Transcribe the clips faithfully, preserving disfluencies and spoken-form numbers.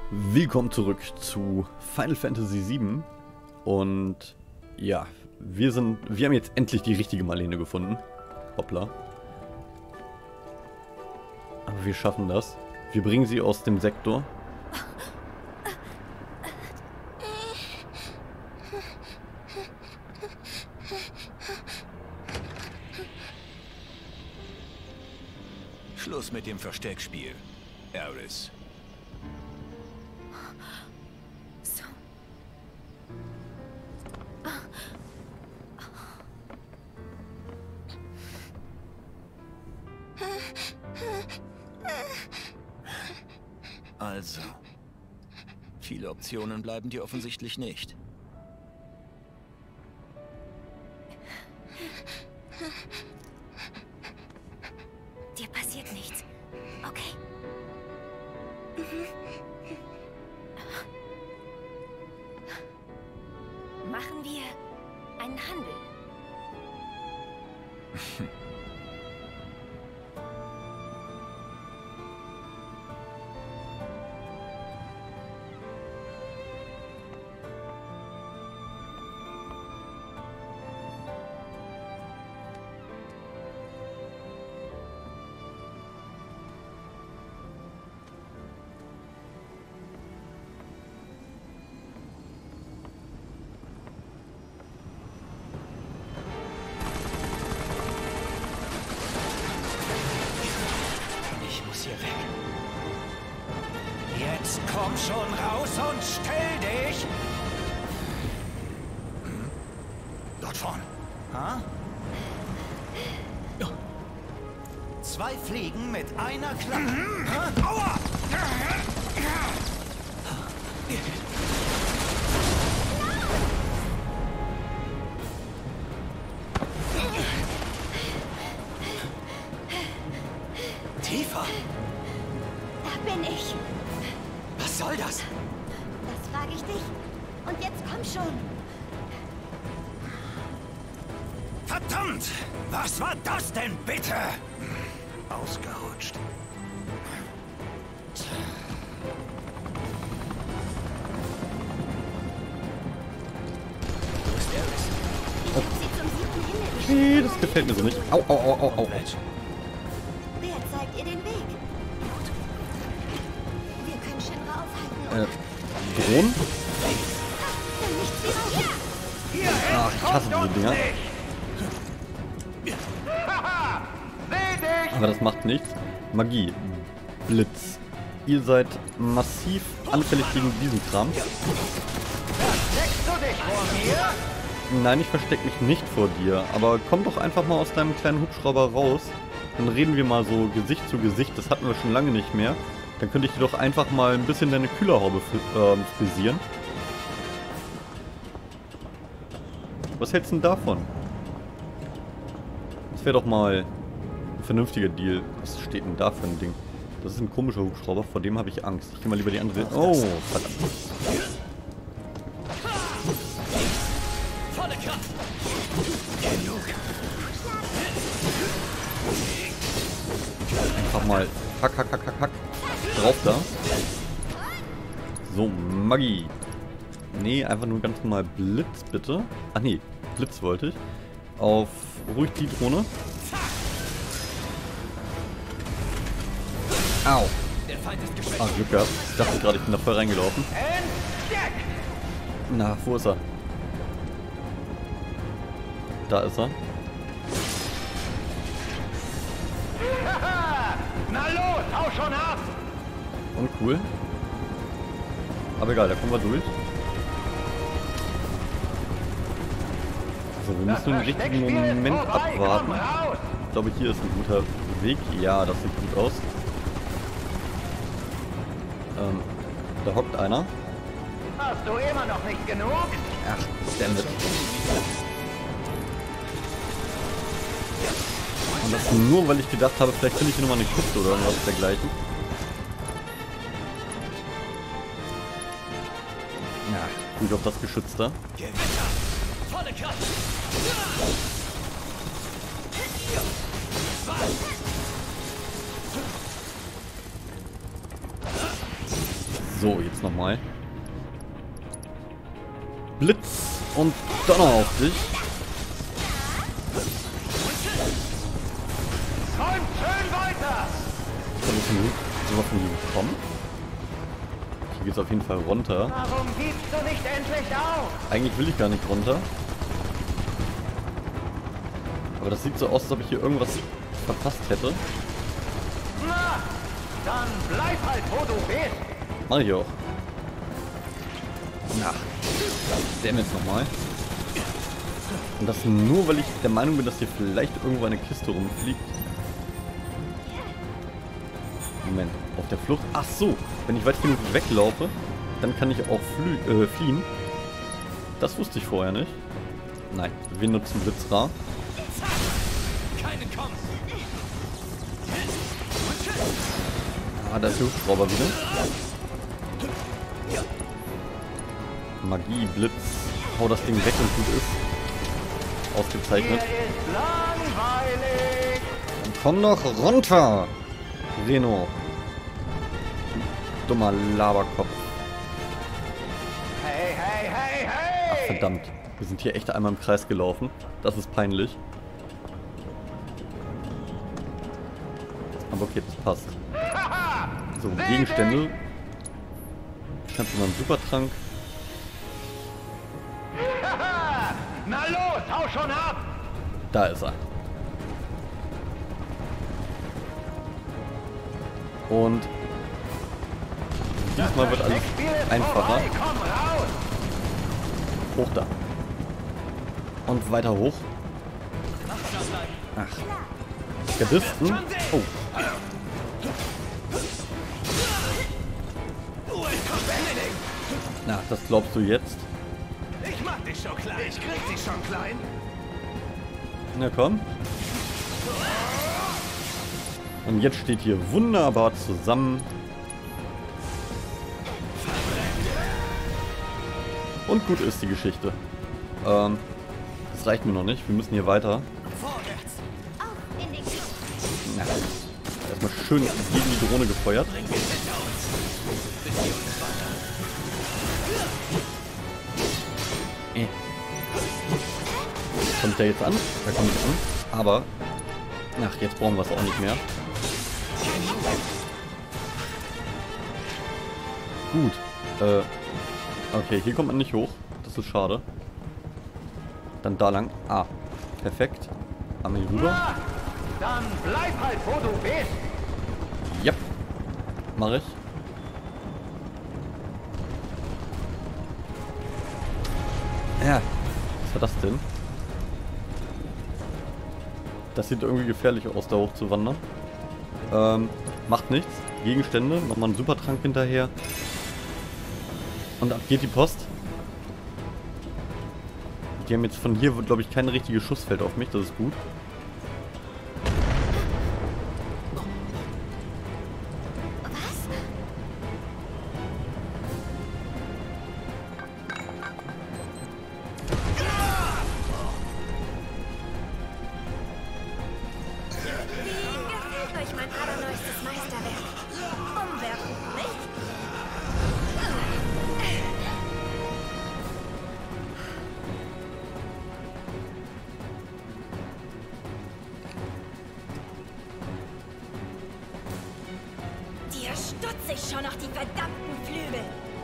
Willkommen zurück zu Final Fantasy sieben. Und ja, wir sind, wir haben jetzt endlich die richtige Marlene gefunden. Hoppla. Aber wir schaffen das. Wir bringen sie aus dem Sektor. Schluss mit dem Versteckspiel, Aeris. So. Also, viele Optionen bleiben dir offensichtlich nicht. Dir passiert nichts. Okay. Machen wir einen Handel. Hier weg. Jetzt komm schon raus und stell dich! Hm? Dort vorn. Ha? Zwei Fliegen mit einer Klappe. Mhm. Aua! Tiefer! Da bin ich. Was soll das? Das frage ich dich. Und jetzt komm schon. Verdammt! Was war das denn bitte? Ausgerutscht. Wo ist Aeris? Ich hab sie zum siebten Himmel geschickt. Nee, das gefällt mir so nicht. Au, au, au, au, au. Wer zeigt ihr den Weg? Wir können Shinra aufhalten. Äh, Drohnen? Dann nichts wie hier. Ach, ich hasse diese Dinger. Aber das macht nichts. Magie. Blitz. Ihr seid massiv anfällig gegen diesen Kram. Versteckst du dich vor mir? Nein, ich verstecke mich nicht vor dir. Aber komm doch einfach mal aus deinem kleinen Hubschrauber raus. Dann reden wir mal so Gesicht zu Gesicht. Das hatten wir schon lange nicht mehr. Dann könnte ich dir doch einfach mal ein bisschen deine Kühlerhaube äh, frisieren. Was hältst du denn davon? Das wäre doch mal ein vernünftiger Deal. Was steht denn da für ein Ding? Das ist ein komischer Hubschrauber, vor dem habe ich Angst. Ich gehe mal lieber die andere... Oh, verdammt. Volle Kraft! Einfach mal hack, hack, hack, hack, hack. Drauf da. So, Magie. Nee, einfach nur ganz normal Blitz, bitte. Ach nee, Blitz wollte ich. Auf ruhig die Drohne. Au. Ah, Glück gehabt. Ich dachte gerade, ich bin da voll reingelaufen. Na, wo ist er? Da ist er. Na los, hau schon ab! Und cool. Aber egal, da kommen wir durch. So, wir müssen den richtigen Moment abwarten. Ich glaube, hier ist ein guter Weg. Ja, das sieht gut aus. Ähm, da hockt einer. Hast du immer noch nicht genug? Ach, dammit. Und das nur, weil ich gedacht habe, vielleicht finde ich hier nochmal eine Kiste oder irgendwas dergleichen. Ja, gut auf das Geschütz da. Volle Kraft! So, jetzt nochmal. Blitz und Donner auf dich. Und schön weiter! Kann ich denn sowas von hier bekommen? Hier geht's auf jeden Fall runter. Warum gibst du nicht endlich auf? Eigentlich will ich gar nicht runter. Aber das sieht so aus, als ob ich hier irgendwas verpasst hätte. Na, dann bleib halt, wo du bist. Mach ich auch. Na, der jetzt nochmal. Und das nur, weil ich der Meinung bin, dass hier vielleicht irgendwo eine Kiste rumfliegt. Moment, auf der Flucht. Ach so, wenn ich weit genug weglaufe, dann kann ich auch flü äh, fliehen. Das wusste ich vorher nicht. Nein, wir nutzen Blitzra. Ah, da ist der Hubschrauber wieder. Magie, Blitz. Hau das Ding weg und gut ist. Ausgezeichnet. Hier ist langweilig. Dann komm doch runter, Reno. Dummer Laberkopf. Hey, hey, hey, Ach, hey! verdammt. Wir sind hier echt einmal im Kreis gelaufen. Das ist peinlich. Aber okay, das passt. So, Gegenstände. Ich habe mal einen Supertrank. Na los, hau schon ab! Da ist er. Und diesmal wird alles Spiel ist einfacher. vorbei, komm raus! Hoch da. Und weiter hoch. Ach. Gardisten. Oh. Na, das glaubst du jetzt? Ich mach dich schon klein. Ich krieg dich schon klein. Na komm. Und jetzt steht hier wunderbar zusammen. Und gut ist die Geschichte. Ähm, das reicht mir noch nicht. Wir müssen hier weiter. Vorwärts. Auf in den Kampf. Na, erstmal schön gegen die Drohne gefeuert. Äh. Kommt der jetzt an? Da kommt es an. Aber, ach, jetzt brauchen wir es auch nicht mehr. Gut. Äh, okay, hier kommt man nicht hoch. Das ist schade. Dann da lang. Ah, perfekt. Einmal hier rüber. Na, dann bleib halt, wo du bist! Yep. Mach ich. Ja. Was war das denn? Das sieht irgendwie gefährlich aus, da hoch zu wandern. Ähm, macht nichts. Gegenstände. Nochmal einen Supertrank hinterher. Und ab geht die Post. Die haben jetzt von hier, glaube ich, kein richtiges Schussfeld auf mich. Das ist gut. Gefällt euch mein allerneuestes Meisterwerk? Umwerfend, nicht? Dir stutze ich schon noch die verdammten Flügel.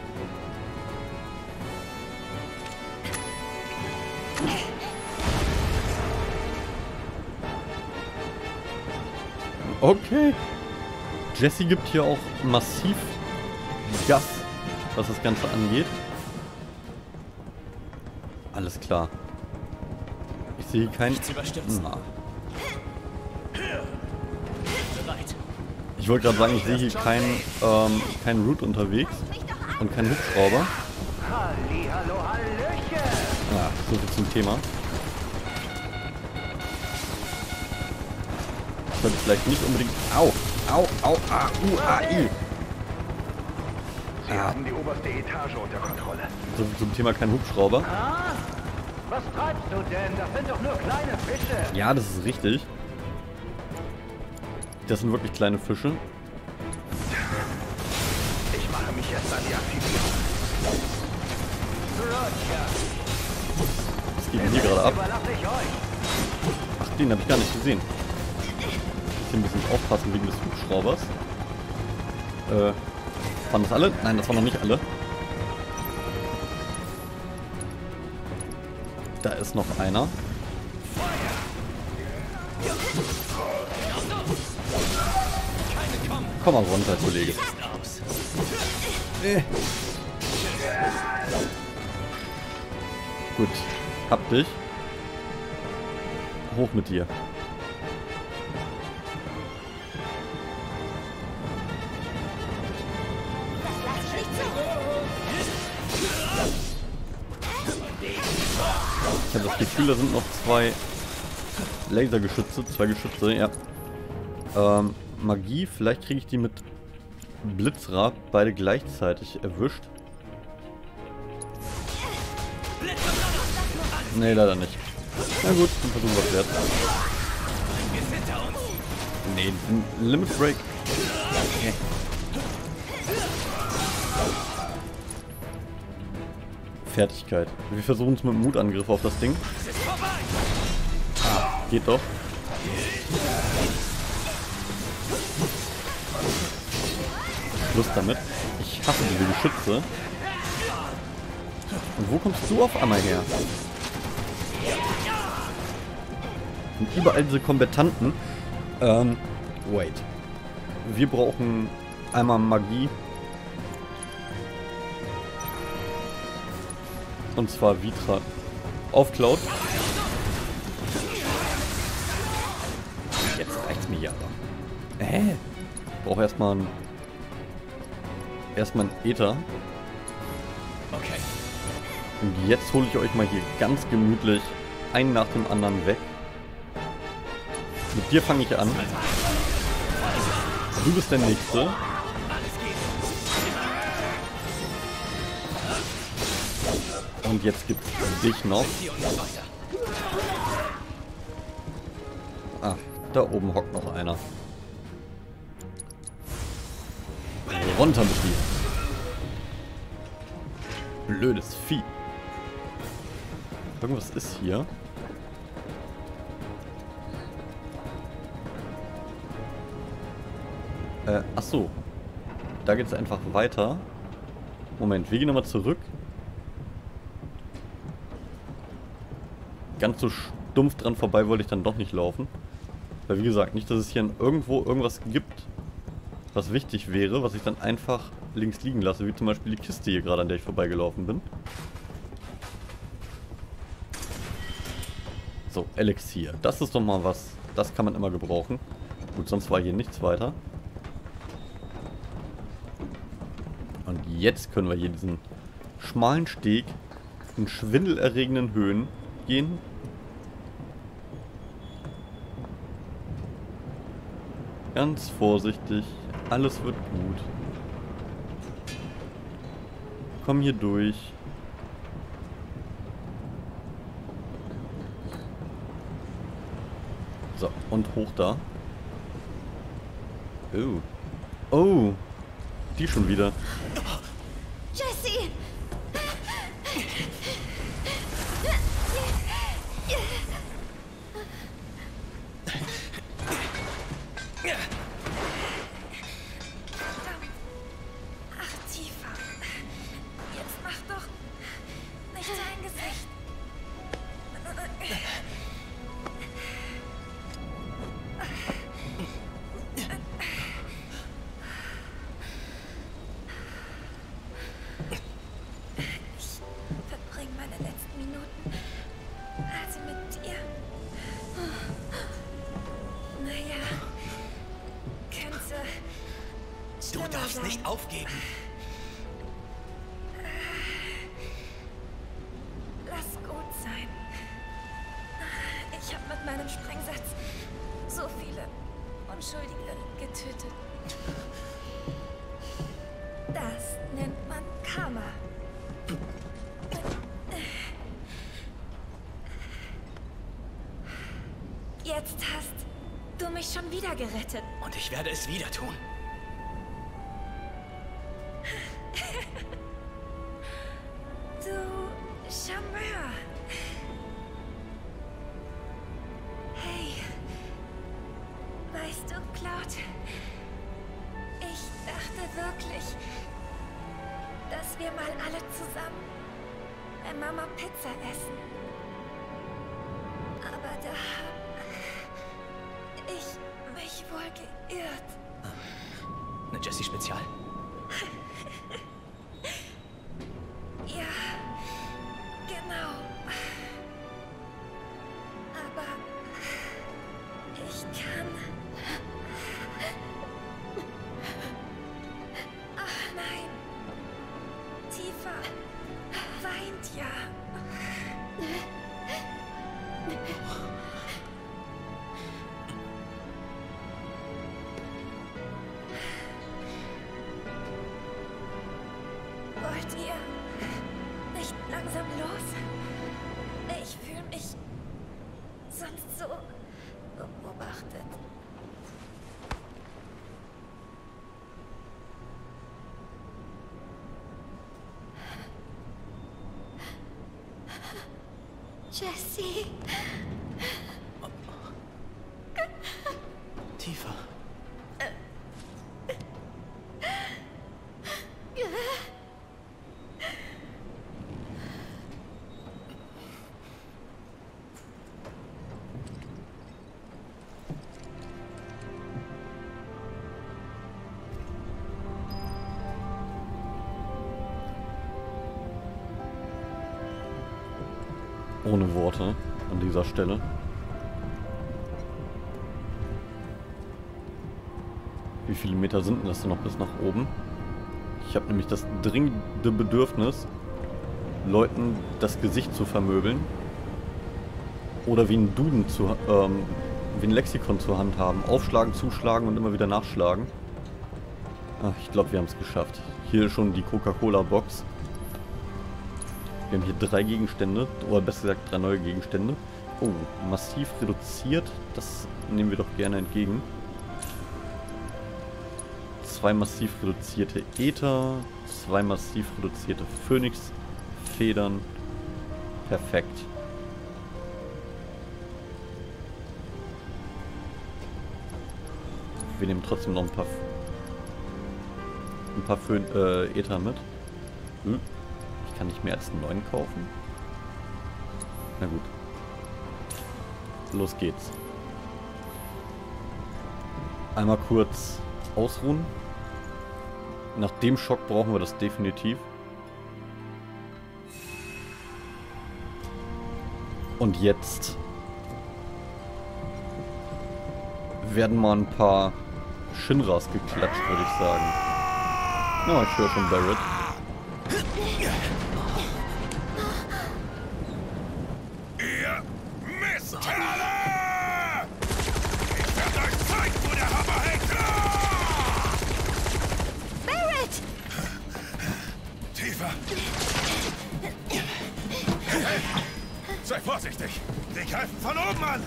Okay. Jesse gibt hier auch massiv Gas, was das Ganze angeht. Alles klar. Ich sehe keinen... Na. Ich wollte gerade sagen, ich sehe hier keinen ähm, keinen Root unterwegs und keinen Hubschrauber. Halli, hallo, hallöchen! Ja, so viel zum Thema. Ich sollte vielleicht nicht unbedingt... Au! Au! Au! A! U! A! I! Sie haben die oberste Etage unter Kontrolle. So viel zum Thema kein Hubschrauber. Ah, was treibst du denn? Das sind doch nur kleine Fische. Ja, das ist richtig. Das sind wirklich kleine Fische. Ich mache mich mich erst an die Aktivierung. Was geht denn hier gerade ab? Überlasse ich euch. Ach, den habe ich gar nicht gesehen. Ich muss ein bisschen aufpassen wegen des Hubschraubers. Äh, waren das alle? Nein, das waren noch nicht alle. Da ist noch einer. Komm mal runter, Kollege. Äh. Gut, hab dich. Hoch mit dir. Ich habe das Gefühl, da sind noch zwei Lasergeschütze, zwei Geschütze, ja. Ähm, Magie, vielleicht kriege ich die mit Blitzrad beide gleichzeitig erwischt. Nee, leider nicht. Na gut, ein Versuch was wert. Nee, Limit Break. Okay. Fertigkeit. Wir versuchen es mit dem Mutangriff auf das Ding. Ah, geht doch. Schluss damit. Ich hasse diese Geschütze. Und wo kommst du auf einmal her? Und überall diese Kombattanten. Ähm, wait. Wir brauchen einmal Magie. Und zwar Vitra. Auf Cloud. Jetzt reicht's mir ja aber. Hä? Ich brauche erstmal ein. Erstmal ein Äther. Okay. Und jetzt hole ich euch mal hier ganz gemütlich einen nach dem anderen weg. Mit dir fange ich an. Du bist der Nächste. Und jetzt gibt's dich noch. Ah, da oben hockt noch einer. Runter mit dir. Blödes Vieh. Irgendwas ist hier. Äh, ach so. Da geht's einfach weiter. Moment, wir gehen nochmal zurück. Ganz so stumpf dran vorbei wollte ich dann doch nicht laufen. Weil wie gesagt, nicht, dass es hier irgendwo irgendwas gibt, was wichtig wäre, was ich dann einfach links liegen lasse. Wie zum Beispiel die Kiste hier gerade, an der ich vorbeigelaufen bin. So, Elixier. Das ist doch mal was. Das kann man immer gebrauchen. Gut, sonst war hier nichts weiter. Und jetzt können wir hier diesen schmalen Steg in schwindelerregenden Höhen gehen. Ganz vorsichtig. Alles wird gut. Komm hier durch. So, und hoch da. Oh. Oh. Die schon wieder. Jesse! Ach, tiefer. Jetzt mach doch nicht dein Gesicht. Ich verbringe meine letzten Minuten also mit dir. Naja, könnte Du schlimmer darfst sein. nicht aufgeben. Lass gut sein. Ich habe mit meinem Sprengsatz so viele Unschuldige getötet. Das nennt man Karma. Jetzt hast du mich schon wieder gerettet. Und ich werde es wieder tun. dass wir mal alle zusammen bei Mama Pizza essen. Aber da hab ich mich wohl geirrt. Eine Jessie-Spezial? Ja, genau. Aber ich kann... Ach nein. Tifa weint ja. Wollt ihr nicht langsam los? Ich fühle mich sonst so beobachtet. Jessie. Tifa. Ohne Worte an dieser Stelle. Wie viele Meter sind denn das denn noch bis nach oben? Ich habe nämlich das dringende Bedürfnis, Leuten das Gesicht zu vermöbeln. Oder wie ein Duden zu, ähm, wie ein Lexikon zur Hand haben. Aufschlagen, zuschlagen und immer wieder nachschlagen. Ach, ich glaube, wir haben es geschafft. Hier schon die Coca-Cola-Box. Wir haben hier drei Gegenstände, oder besser gesagt drei neue Gegenstände. Oh, massiv reduziert. Das nehmen wir doch gerne entgegen. Zwei massiv reduzierte Äther, zwei massiv reduzierte Phönix-Federn. Perfekt. Wir nehmen trotzdem noch ein paar, ein paar Phön äh, Äther mit. Hm. Ich kann nicht mehr als einen neuen kaufen. Na gut. Los geht's. Einmal kurz ausruhen. Nach dem Schock brauchen wir das definitiv. Und jetzt werden mal ein paar Shinras geklatscht, würde ich sagen. Ja, ich höre schon Barret. Ihr Mistkerle! Ich werde euch zeigen, wo der Hammer hängt! Barret! Tifa! Hey, hey! Sei vorsichtig! Die greifen von oben an!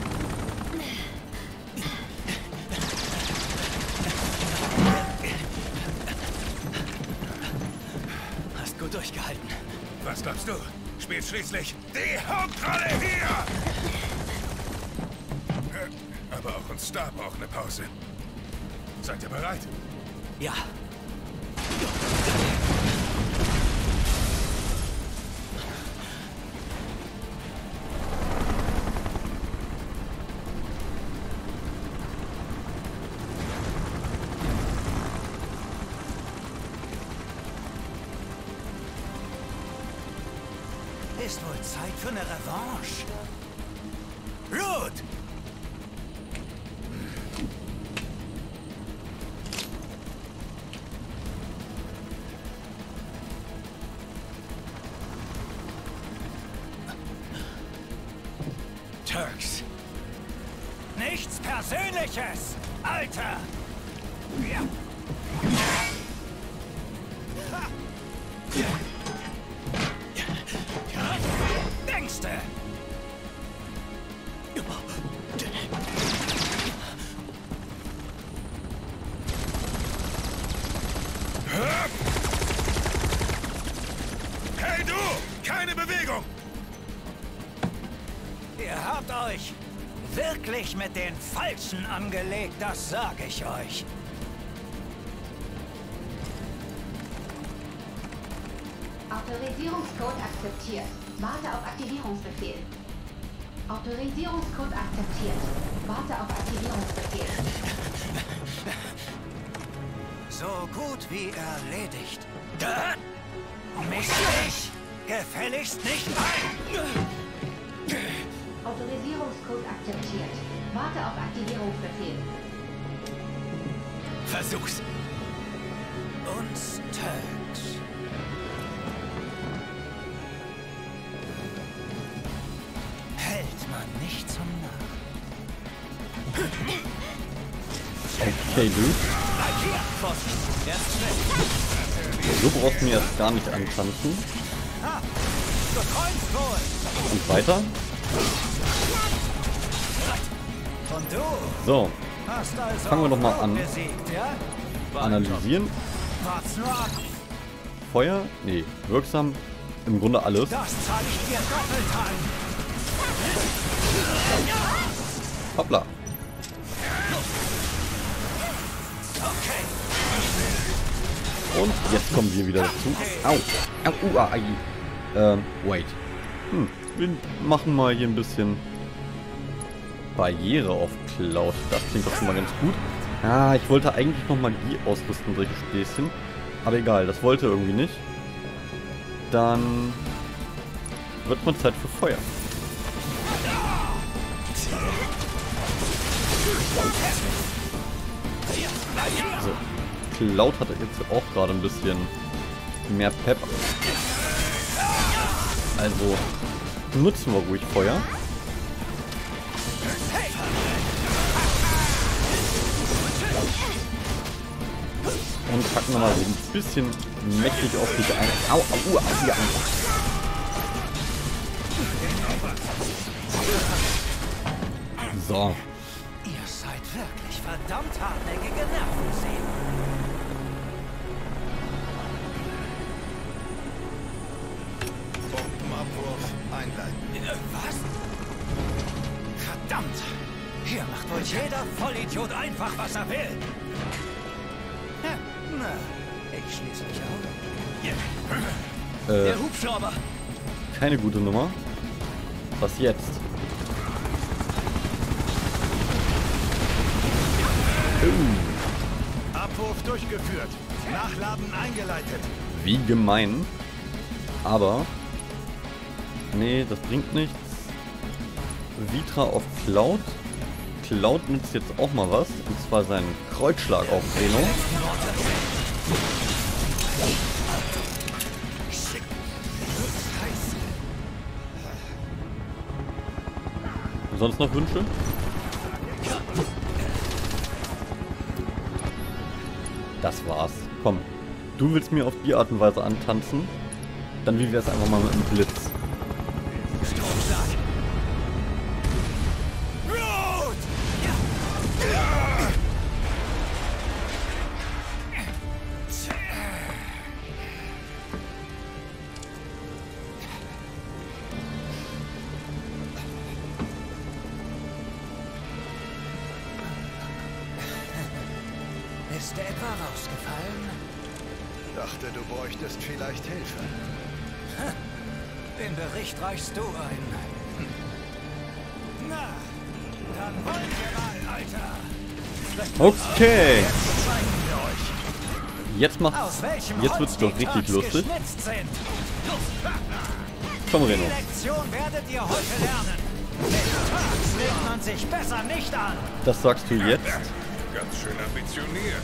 Hast gut durchgehalten. Was glaubst du? Spielt schließlich die Hauptrolle hier! Aber auch uns Star braucht eine Pause. Seid ihr bereit? Ja. Ist wohl Zeit für eine Revanche. Root! Turks! Nichts Persönliches, Alter! Ja. Denkste! Hey du! Keine Bewegung! Ihr habt euch wirklich mit den Falschen angelegt, das sage ich euch. Autorisierungscode akzeptiert. Warte auf Aktivierungsbefehl. Autorisierungscode akzeptiert. Warte auf Aktivierungsbefehl. So gut wie erledigt. Misch dich gefälligst nicht ein! Autorisierungscode akzeptiert. Warte auf Aktivierungsbefehl. Versuch's. Uns Turks. Hält man nicht zum Nach. Okay, du. So brauchst du mir jetzt gar nicht antanzen. Du träumst wohl. Und weiter. Und du So, hast also fangen wir doch mal an. besiegt, ja? Analysieren. Wart's nur ab. Feuer? Nee, wirksam. Im Grunde alles. Das zahle ich dir doppelt an. Hoppla. Okay. Und jetzt kommen wir wieder dazu. Au. Au. Uh, ai. Ähm, wait. Hm, wir machen mal hier ein bisschen Barriere auf Cloud. Das klingt doch schon mal ganz gut. Ah, ich wollte eigentlich noch Magie ausrüsten, solche Späßchen. Aber egal, das wollte irgendwie nicht. Dann wird mal Zeit für Feuer. So. Cloud hat jetzt auch gerade ein bisschen mehr Pep. Also nutzen wir ruhig Feuer. Und packen wir mal so ein bisschen mächtig auf dich ein. Au, au, au, au, ja. So. Ihr seid wirklich verdammt hartnäckige Nervensägen. Bombenabwurf einleiten. Äh, Was? Verdammt! Hier macht wohl jeder Vollidiot einfach, was er will. Ja, na, ich schließe mich auf. Äh, Der Hubschrauber. keine gute Nummer. Was jetzt? Uh, Abwurf durchgeführt. Nachladen eingeleitet. wie gemein. Aber nee, das bringt nichts. Vitra auf Cloud. Cloud nützt jetzt auch mal was. Und zwar seinen Kreuzschlag auf Reno. Sonst noch Wünsche? Das war's. Komm. Du willst mir auf die Art und Weise antanzen? Dann wie wär's einfach mal mit einem Blitz. Ist dir etwa rausgefallen? Dachte, du bräuchtest vielleicht Hilfe. Den Bericht reichst du ein. Na, dann wollen wir mal, Alter. Okay. Jetzt zeigen wir euch, Jetzt macht's. aus welchem Jetzt wird's Holz doch die richtig Turks lustig. geschnitzt sind. Komm, Die Reno. Lektion werdet ihr heute lernen. Mit Turks legt man sich besser nicht an. Das sagst du jetzt? Ganz schön ambitioniert.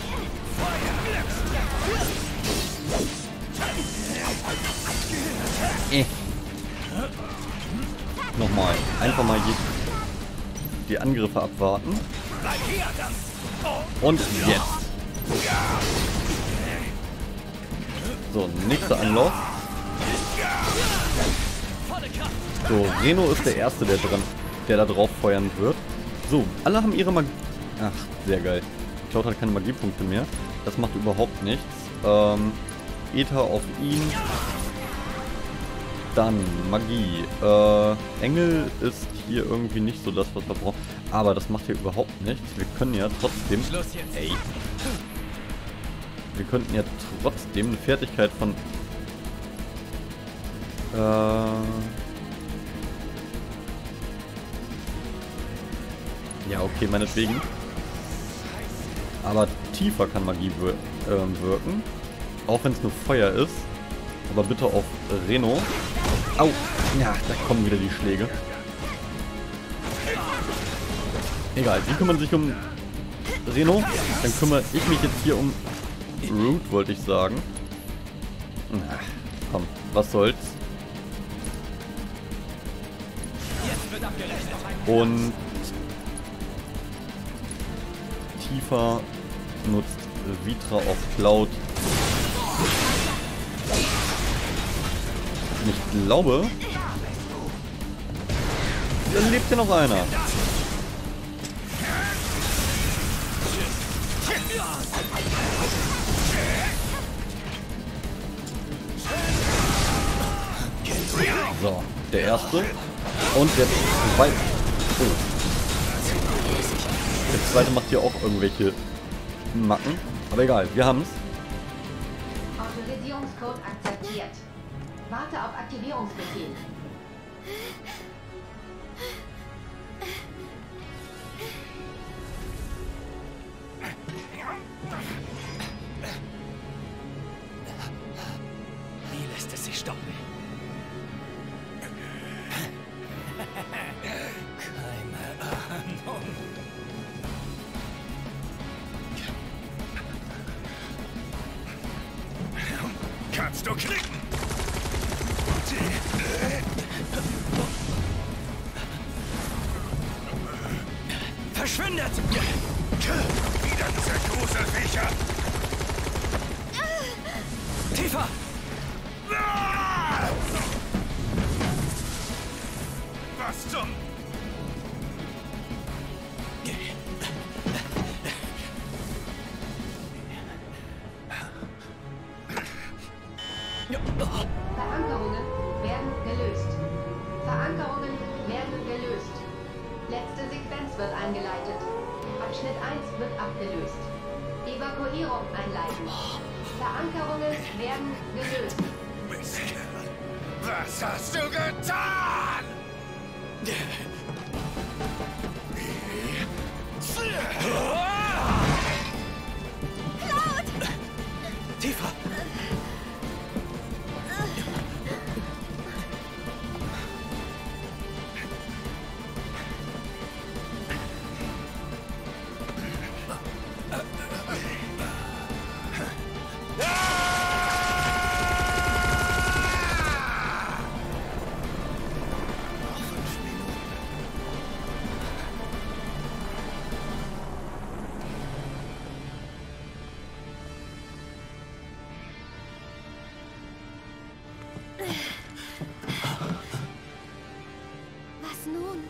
Äh. Nochmal. Einfach mal die, die Angriffe abwarten. Und jetzt. So, nächster Anlauf. So, Reno ist der Erste, der dran, der da drauf feuern wird. So, alle haben ihre Magie. Ach, sehr geil. Cloud hat keine Magiepunkte mehr. Das macht überhaupt nichts. Ähm, Ether auf ihn. Dann Magie. Äh, Engel ist hier irgendwie nicht so das, was wir brauchen. Aber das macht hier überhaupt nichts. Wir können ja trotzdem... Ey. Wir könnten ja trotzdem eine Fertigkeit von Äh... Ja, okay, meinetwegen. Aber Tifa kann Magie wir äh, wirken. Auch wenn es nur Feuer ist. Aber bitte auf Reno. Au! Ja, da kommen wieder die Schläge. Egal, die kümmern sich um Reno. Dann kümmere ich mich jetzt hier um Root, wollte ich sagen. Ach, komm, was soll's. Und Tifa nutzt Vitra auf Cloud. Und ich glaube, da lebt hier noch einer. So, der erste. Und jetzt zwei. Oh. Der zweite macht hier auch irgendwelche Macken. Aber egal, wir haben's. Autorisierungscode akzeptiert. Warte auf Aktivierungsbefehl. Wie lässt es sich stoppen? Keine Ahnung. Kannst du klicken? Verschwindet! Wieder dieser Gruselviecher! Tifa! Ah! Was zum... Verankerungen werden gelöst. Verankerungen werden gelöst. Letzte Sequenz wird eingeleitet. Abschnitt eins wird abgelöst. Evakuierung einleiten. Verankerungen werden gelöst. Mistkerl! Was hast du getan? Tifa! Was nun?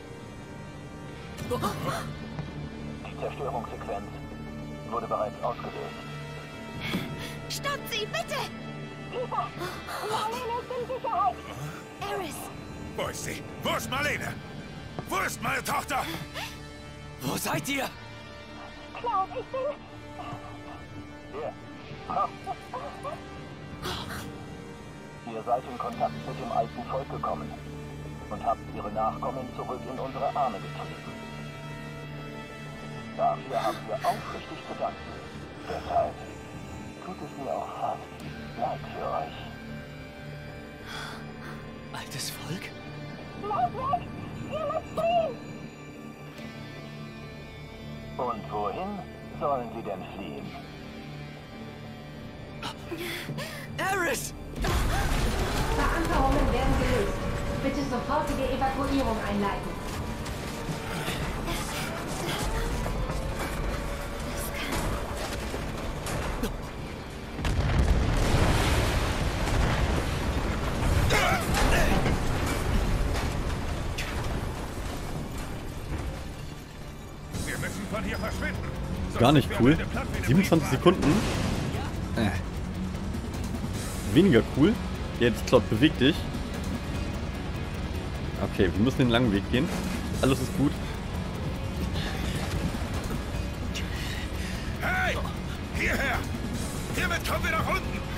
Die Zerstörungssequenz wurde bereits ausgelöst. Stoppt sie, bitte! Tifa! Marlene ist in Sicherheit! Aerith! Wo ist sie? Wo ist Marlene? Wo ist meine Tochter? Wo seid ihr? Cloud, ich bin... Hier, komm. Ihr seid in Kontakt mit dem alten Volk gekommen und habt ihre Nachkommen zurück in unsere Arme getrieben. Dafür haben wir aufrichtig zu danken. Deshalb tut es mir auch fast leid für euch. Altes Volk? Bleibt weg! Ihr müsst fliehen! Und wohin sollen sie denn fliehen? Aerith! Verankerungen werden gelöst. Bitte sofortige Evakuierung einleiten. Wir müssen von hier verschwinden. Gar nicht cool. siebenundzwanzig Sekunden. Äh. Weniger cool. Jetzt, Cloud, beweg dich. Okay, wir müssen den langen Weg gehen. Alles ist gut. Hey! Hierher! Hiermit kommen wir nach unten!